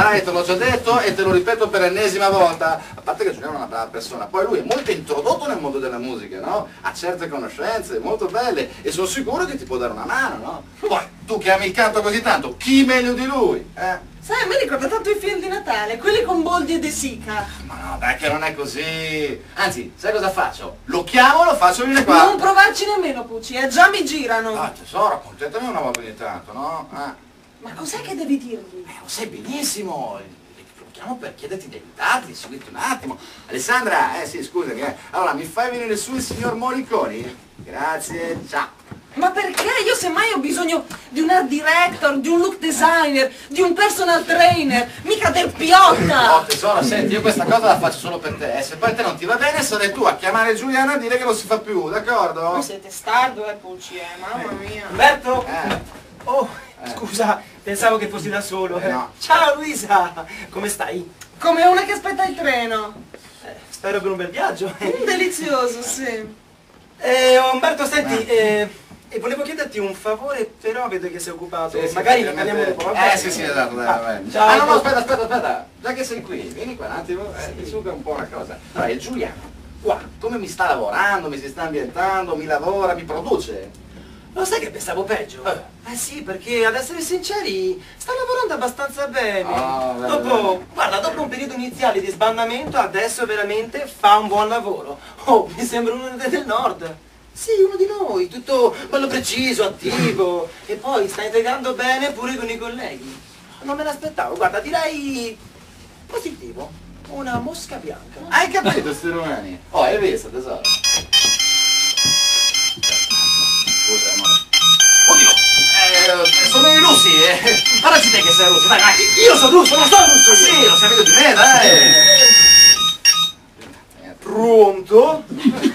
sai, te l'ho già detto e te lo ripeto per l'ennesima volta. A parte che Giuliano è una brava persona, poi lui è molto introdotto nel mondo della musica, no? Ha certe conoscenze molto belle e sono sicuro che ti può dare una mano, no? Poi, tu che ami il canto così tanto, chi meglio di lui, eh? Sai, a me ricorda tanto i film di Natale, quelli con Boldi e De Sica. Ma no, dai che non è così. Anzi, sai cosa faccio? Lo chiamo, lo faccio venire qua. Non provarci nemmeno, Pucci, già mi girano. Ah, tesoro, accontentami una volta ogni tanto, no? Ma cos'è che devi dirgli? Lo sai benissimo. Lo chiamo per chiederti di aiutarti, seguiti un attimo. Alessandra, sì, scusami, allora mi fai venire su il signor Morriconi? Grazie, ciao. Ma perché? Io semmai ho bisogno di un art director, di un look designer, di un personal trainer, mica del Piotta! Oh tesoro, senti, io questa cosa la faccio solo per te, se poi te non ti va bene sarai tu a chiamare Giuliano a dire che non si fa più, d'accordo? Voi siete stardo, Pucci, mamma mia! Umberto? Oh, scusa, pensavo che fossi da solo. No. Ciao Luisa, come stai? Come una che aspetta il treno. Spero per un bel viaggio. Delizioso, sì. Umberto, senti, e volevo chiederti un favore, però vedo che sei occupato. Sì, magari ne parliamo dopo, va bene? sì, esatto, dai. Ciao. No, aspetta, già che sei qui, vieni qua un attimo, ti suga un po' una cosa. Allora, il Giuliano, qua, come mi sta lavorando, mi si sta ambientando, mi lavora, mi produce? Lo sai che pensavo peggio? Sì, perché ad essere sinceri, sta lavorando abbastanza bene. Guarda, dopo un periodo iniziale di sbandamento, adesso veramente fa un buon lavoro. Oh, mi sembra uno del nord. Sì, uno di noi, tutto bello preciso, attivo. E poi sta integrando bene pure con i colleghi. Non me l'aspettavo, guarda, direi positivo. Una mosca bianca. Hai capito, sti romani? Oh, hai visto, tesoro? Scusa, amore. Oddio, sono i russi, Guarda te che sei russo, dai, Io sono russo, non sono russo! Sì, lo sapete di me, dai! Pronto?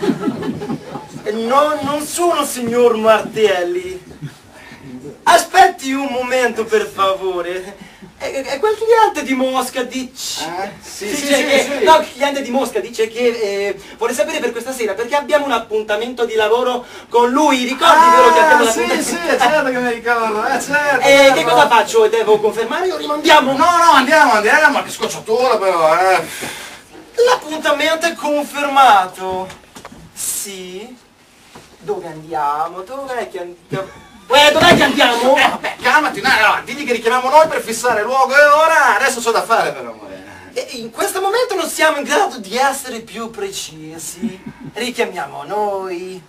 No, non sono signor Martelli. Aspetti un momento, per favore. È quel cliente di Mosca dice... Sì. No, il cliente di Mosca dice che vuole sapere per questa sera perché abbiamo un appuntamento di lavoro con lui. Ricordi, vero, che abbiamo l'appuntamento? Sì, certo che mi ricordo, certo. E che cosa faccio? Devo confermare o rimandiamo? No, andiamo, che scocciatura però, L'appuntamento è confermato. Sì? Dove andiamo? Dov'è che andiamo? Dov'è che andiamo? Vabbè, calmati, no, digli che richiamiamo noi per fissare luogo e ora, adesso c'ho da fare però, amore. In questo momento non siamo in grado di essere più precisi. Richiamiamo noi.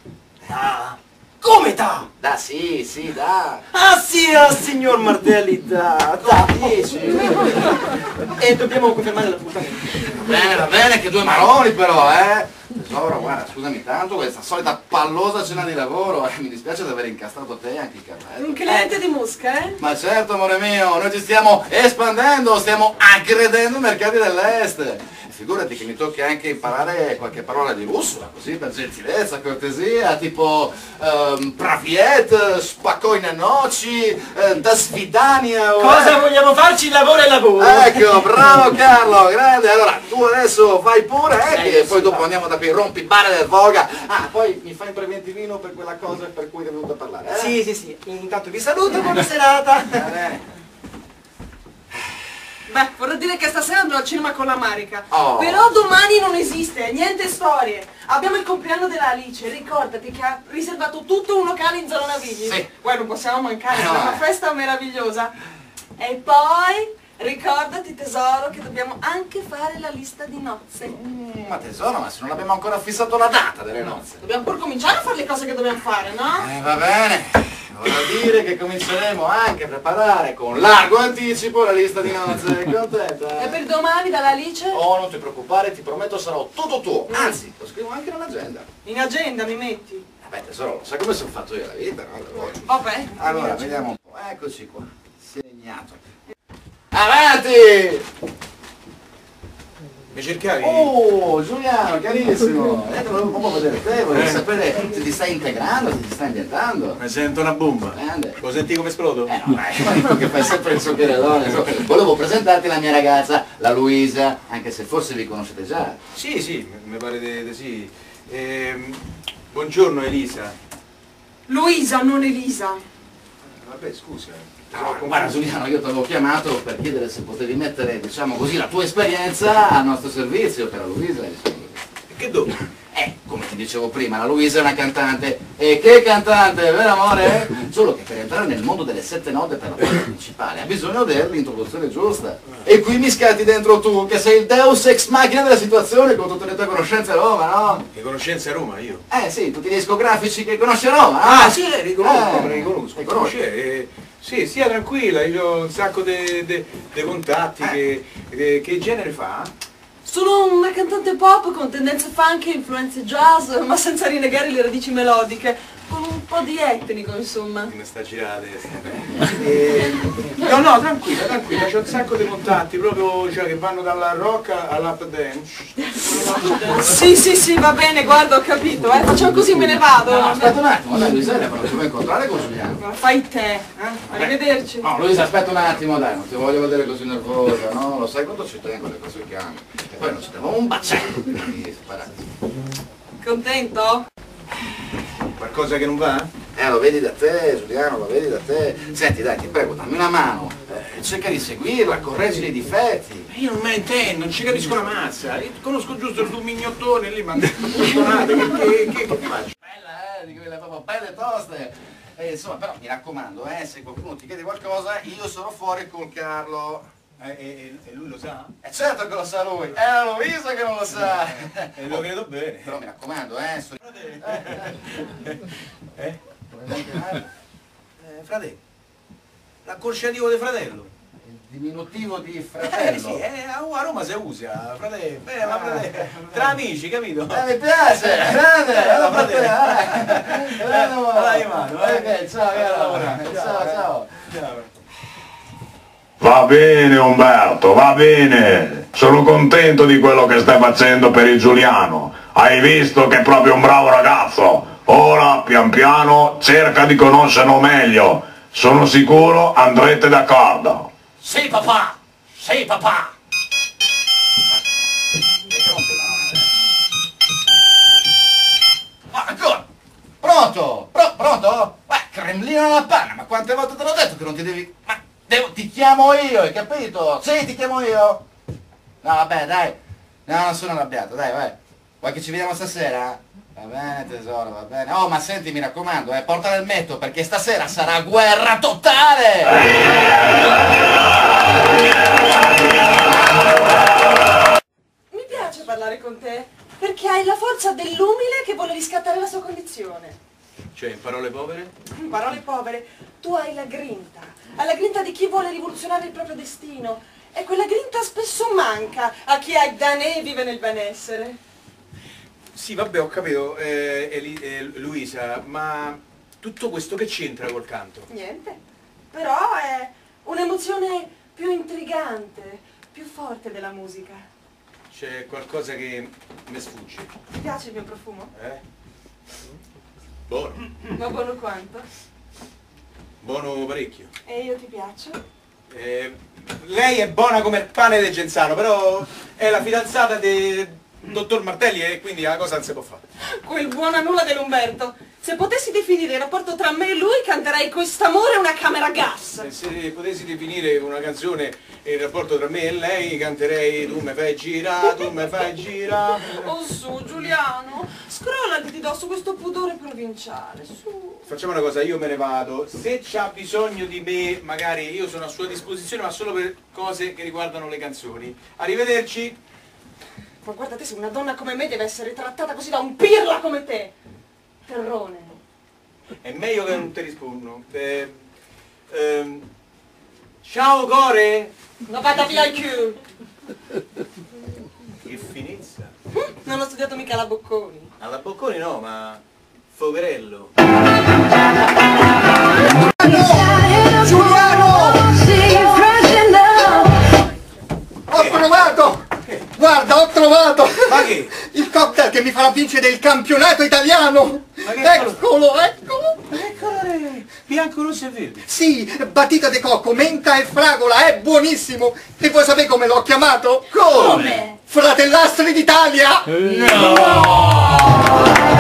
Come da? Da, sì, da. Ah sì, signor Martelli, da. Dici? E dobbiamo confermare l'appuntamento. Va bene, che due maroni però, Tesoro, guarda, scusami tanto, questa solita pallosa cena di lavoro, mi dispiace di aver incastrato te e anche il carrello. Un cliente di Mosca, Ma certo, amore mio, noi ci stiamo espandendo, stiamo aggredendo i mercati dell'est. Figurati che mi tocchi anche imparare qualche parola di russo, così per gentilezza, cortesia, tipo praviet, spokojne noci, da svidania. Cosa vogliamo farci? Il lavoro è lavoro. Ecco, bravo Carlo, grande. Allora, tu adesso vai pure, che poi dopo andiamo da qui, rompi bare del Voga. Poi mi fai un preventivino per quella cosa per cui è venuto a parlare, Sì. Intanto vi saluto, buona serata. Va bene. Beh, vorrei dire che stasera andrò al cinema con la Marica. Oh. Però domani non esiste, niente storie. Abbiamo il compleanno della Alice, ricordati che ha riservato tutto un locale in zona Navigli. Sì. Poi non possiamo mancare, è una festa meravigliosa. E poi, ricordati tesoro, che dobbiamo anche fare la lista di nozze. Ma tesoro, ma se non abbiamo ancora fissato la data delle nozze. Dobbiamo pur cominciare a fare le cose che dobbiamo fare, no? Va bene. Vorrà dire che cominceremo anche a preparare con largo anticipo la lista di nozze. Contenta? E per domani dalla Alice? Oh, non ti preoccupare, ti prometto sarò tutto tuo. Anzi, lo scrivo anche nell'agenda. In agenda mi metti? Vabbè tesoro, lo sai come sono fatto io la vita, no? Vabbè. Allora, vediamo un po'. Eccoci qua. Segnato. Avanti! Mi cercavi? Oh, Giuliano, carissimo! Volevo proprio vedere te, volevo sapere se ti stai integrando, se ti stai ambientando. Mi sento una bomba. Grande. Lo senti come esplodo? No, dai, che fai sempre il soccherellone. Volevo presentarti la mia ragazza, la Luisa, anche se forse vi conoscete già. Sì, mi pare di sì. Buongiorno Elisa. Luisa, non Elisa. Vabbè, scusa. Guarda Giuliano, io ti avevo chiamato per chiedere se potevi mettere, diciamo così, la tua esperienza al nostro servizio per la Luisa, diciamo così. Che dopo? Come ti dicevo prima, la Luisa è una cantante. E che cantante, vero amore? Solo che per entrare nel mondo delle 7 note per la parte principale ha bisogno dell'introduzione giusta. E qui mi scatti dentro tu, che sei il deus ex machina della situazione con tutte le tue conoscenze a Roma, no? Che conoscenze a Roma, io? Sì, tutti i discografici che conosci a Roma, no? Ah, sì, riconosco. Li conosci? Sì, stia tranquilla, io ho un sacco di contatti. Che genere fa? Sono una cantante pop con tendenze funk e influenze jazz, ma senza rinnegare le radici melodiche, con un po' di etnico, insomma. Mi sta girando la testa. No, tranquilla, c'ho un sacco di contatti, proprio cioè, che vanno dalla rock all'up dance. Sì, va bene, guarda, ho capito, facciamo così, me ne vado. No, aspetta un attimo, dai Luisa, la facciamo incontrare con Giuliano. Ma fai te, arrivederci. No, Luisa, aspetta un attimo, dai, non ti voglio vedere così nervosa, no? Lo sai quanto ci tengo le cose che amo. E poi non ci diamo un bacetto prima di separarci. Contento? Qualcosa che non va? Lo vedi da te, Giuliano, lo vedi da te. Senti, dai, ti prego, dammi una mano. Cerca di seguirla, correggi i difetti. Io non me ne intendo, non ci capisco una mazza. Io conosco giusto il tuo mignottone lì, ma non che faccio? Bella, di quelle proprio belle toste. Insomma, però mi raccomando, se qualcuno ti chiede qualcosa, io sono fuori col Carlo. E lui lo sa? È certo che lo sa lui, è la Luisa che non lo sa. E lo credo bene. Però mi raccomando, Fratello. L'accorciativo di fratello. Il diminutivo di fratello. Sì, a Roma si usa, fratello. Ma fratello. Tra amici, capito? Mi piace, grande, Dai mano, ok, ciao. Va bene Umberto, va bene. Sono contento di quello che stai facendo per il Giuliano. Hai visto che è proprio un bravo ragazzo. Ora, pian piano, cerca di conoscerlo meglio. Sono sicuro andrete d'accordo. Sì papà, sì papà. Ancora. Pronto? Pronto? Cremlino alla panna, ma quante volte te l'ho detto che non ti devi... Ti chiamo io, hai capito? Sì, ti chiamo io. No, vabbè, dai. No, non sono arrabbiato, dai, vai. Vuoi che ci vediamo stasera? Va bene, tesoro, va bene. Oh, ma senti, mi raccomando, portala il metto, perché stasera sarà guerra totale! Mi piace parlare con te, perché hai la forza dell'umile che vuole riscattare la sua condizione. Cioè, in parole povere? In parole povere, tu hai la grinta di chi vuole rivoluzionare il proprio destino. E quella grinta spesso manca a chi ha da né vive nel benessere. Sì, vabbè, ho capito, Luisa, ma tutto questo che c'entra col canto? Niente, però è un'emozione più intrigante, più forte della musica. C'è qualcosa che mi sfugge. Ti piace il mio profumo? Buono. Ma buono quanto? Buono parecchio. E io ti piaccio? Lei è buona come il pane del Genzano, però è la fidanzata del dottor Martelli e quindi la cosa non si può fare. Quel buona nulla dell'Umberto. Se potessi definire il rapporto tra me e lui, canterei Quest'amore una camera a gas. Se potessi definire una canzone il rapporto tra me e lei, canterei Tu me fai girare, tu me fai girare. Oh su, Giuliano, scrollati di dosso questo pudore provinciale, su. Facciamo una cosa, io me ne vado. Se c'ha bisogno di me, magari io sono a sua disposizione, ma solo per cose che riguardano le canzoni. Arrivederci. Ma guarda te, se una donna come me deve essere trattata così da un pirla come te. Terrone. È meglio che non ti rispondo. Ciao Core! Ma vada via il culo! Che finezza! Non ho studiato mica la Bocconi. Alla Bocconi no, ma Fogarello. Giuliano! Ho trovato! Guarda, ho trovato! Ma che? Il cocktail che mi farà vincere il campionato italiano! Ma che Eccolo! Ma che colore? Bianco, rosso e verde? Sì, batita di cocco, menta e fragola, è buonissimo! E vuoi sapere come l'ho chiamato? Come? Fratellastri d'Italia! No!